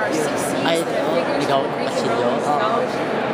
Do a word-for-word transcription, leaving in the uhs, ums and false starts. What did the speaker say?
R C Cs, Ay, the oo, figures ikaw, of Greek and Basilio. Roman Oo. mythology.